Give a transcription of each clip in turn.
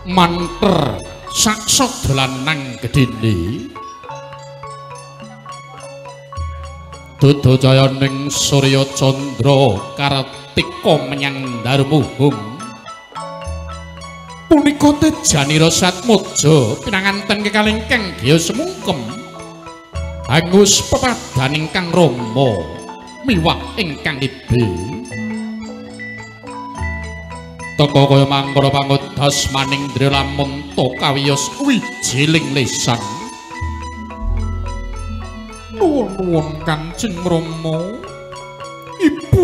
manter saksa dalanang gedene dudu jayaning Surya Candra kartika menyang Darmuhung punika tejanira Satmoja pinanganten kekalih ingkang griya semungkem angus pepadan ingkang rama miwah ingkang ibe teka kaya mangkana pangudas manindra lamun to kawiyos wijiling lesan nuwun Kanjeng Rama Ibu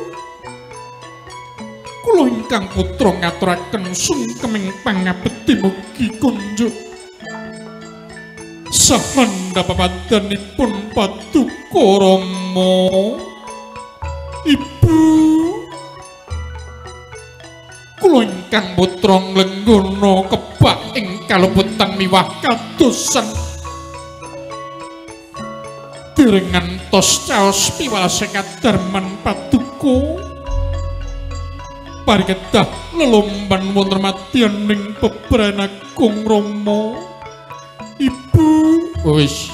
kula ingkang putra ngaturaken sungkeming pangabekti mugi kunjuk sahanda papadanipun Paduka Rama Ibu kula ingkang putra nglenggana kebak ing kalebetang miwah kadosan dereng ngantos caos piwales kadarman Paduka parikedah lelomban wonten madyaning bebrayan Agung Rama Ibu wis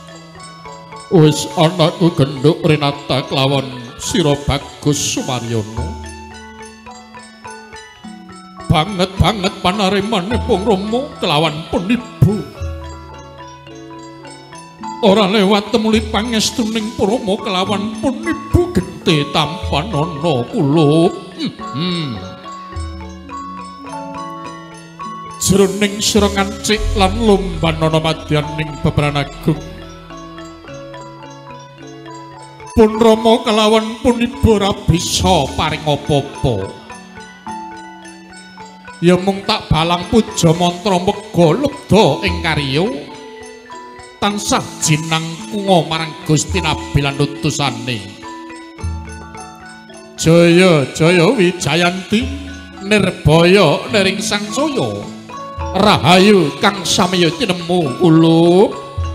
anakku genduk Renata kelawan sira Bagus Sumaryana banget panaremanipun Rama kelawan pun Ibu ora lewat temuli pangestuning Rama kelawan pun Ibu gente tampanana kula jroning sira ngancik lan lombanana madyaning bebrayan Agung pun Rama kelawan pun Ibu ora bisa paring apa-apa ya mung tak balang puja mantra mega lebda ing karya tansah jinangkunga marang Gusti Nabi lan utusane jaya Wijayanti nirbaya nering sangsaya rahayu kang samya tinemu kula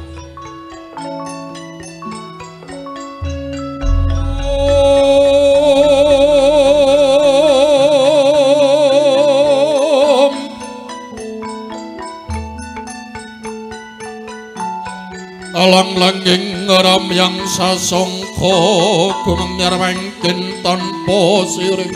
alang-langing ramyang sasongko gunung nyarwengkin tanpa siring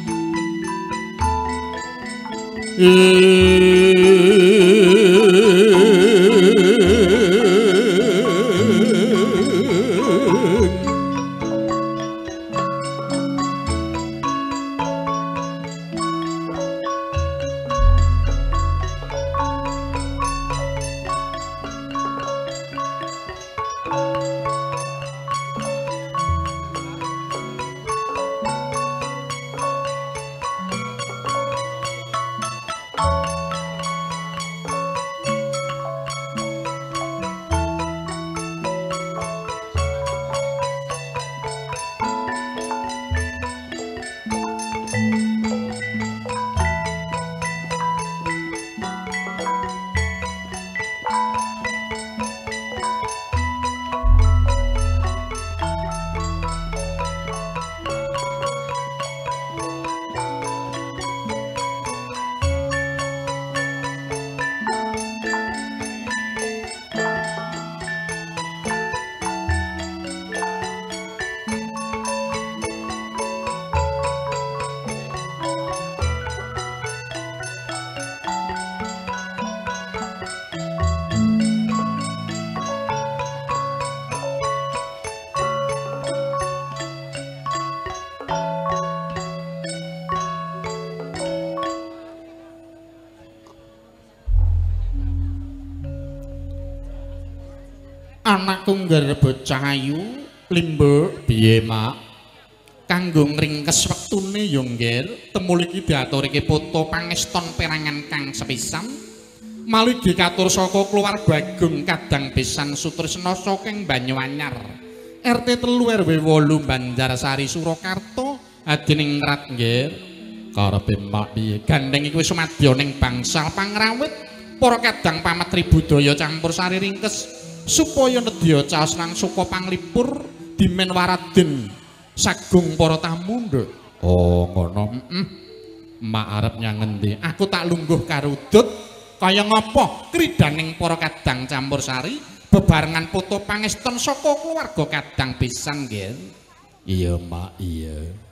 anakku nggarep bocah ayu limbo piye mak kanggo ngringkes wektune yo nggir temul iki diaturke foto pangeston perangan kang sepisan malih dikatur saka keluarga Agung Kadang Besan Sutrisna saking Banyuanyar RT 3 RW 8 Banjarsari Surakarta adening ngrat nggir karepe mak piye gandeng iki wis sumadya ning bangsal pangrawit para kadang pametri budaya campur sari ringkes supaya nedya caos nang suka panglipur dimen waraden sagung para tamu nduk oh ngono Mak arep nyang ngendi? Aku tak lungguh karo Dut. Kaya ngapa kridaning para kadang campur sari bebarengan foto pangeston saka keluarga kadang pisan nggih. Iya, Mak, iya.